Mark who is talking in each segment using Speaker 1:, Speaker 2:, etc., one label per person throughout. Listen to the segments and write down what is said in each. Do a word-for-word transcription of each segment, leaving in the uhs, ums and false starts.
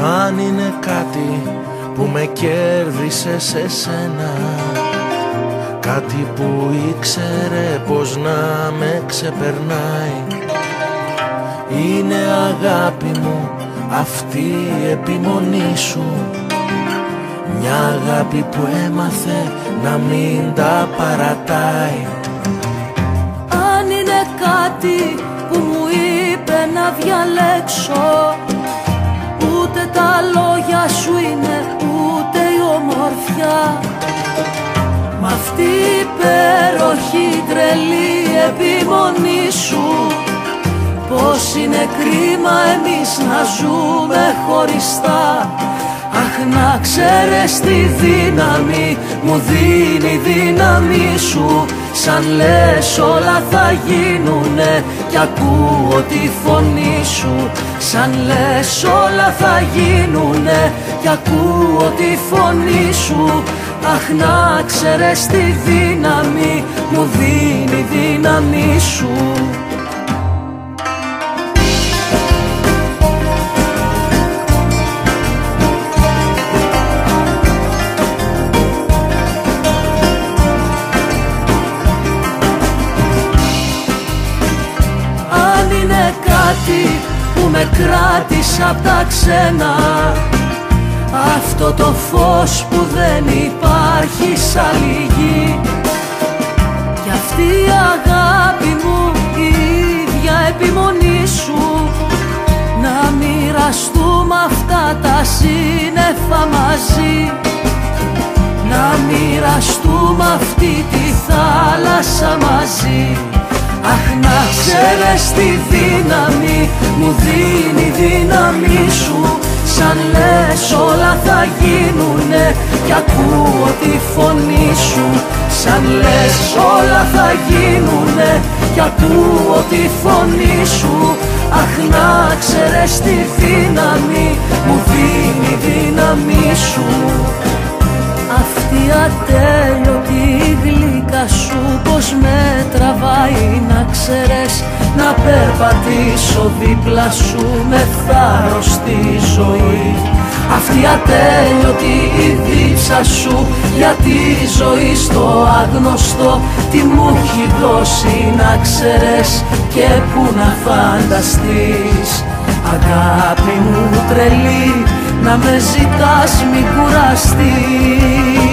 Speaker 1: Αν είναι κάτι που με κέρδισε σε σένα, κάτι που ήξερε πως να με ξεπερνάει, είναι αγάπη μου αυτή η επιμονή σου, μια αγάπη που έμαθε να μην τα παρατάει.
Speaker 2: Αν είναι κάτι που μου είπε να διαλέξω, ούτε τα λόγια σου είναι, ούτε η ομορφιά, μ' αυτή η υπέροχη τρελή επιμονή σου, πως είναι κρίμα εμείς να ζούμε χωριστά. Αχ, να ξέρεις τη δύναμη μου δίνει η δύναμη σου, σαν λες όλα θα γίνουνε κι ακούω τη φωνή σου, σαν λες όλα θα γίνουνε κι ακούω τη φωνή σου. Αχ, να ξέρεις τη δύναμη μου δίνει η δύναμη σου. Που με κράτησε απ' τα ξένα, αυτό το φως που δεν υπάρχει σ' άλλη γη, κι αυτή η αγάπη μου η ίδια επιμονή σου, να μοιραστούμε αυτά τα σύννεφα μαζί, να μοιραστούμε αυτή τη θάλασσα μαζί. Αχ, να ξέρεις τη δύναμη μου δίνει η δύναμη σου, σαν λες όλα θα γίνουνε κι ακούω τη φωνή σου, σαν λες όλα θα γίνουνε κι ακούω τη φωνή σου. Αχ, να ξέρεις τη δύναμη μου δίνει η δύναμη σου. Αυτή η ατέλειωτη γλύκα σου πως με τραβάει, να ξέρεις, να περπατήσω δίπλα σου με θάρρος στη ζωή. Αυτή η ατέλειωτη η δίψα σου για τη ζωή στο άγνωστο, τι μου έχει δώσει να ξέρεις και που να φανταστείς. Αγάπη μου τρελή, να με ζητάς μη κουραστείς.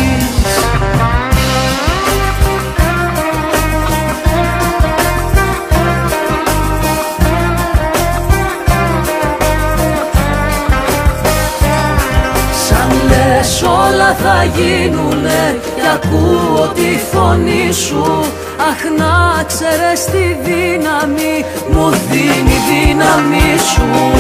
Speaker 2: Σαν λες όλα θα γίνουνε κι ακούω τη φωνή σου. Αχ, να ξέρεις τη δύναμη μου δίνει η δύναμη σου.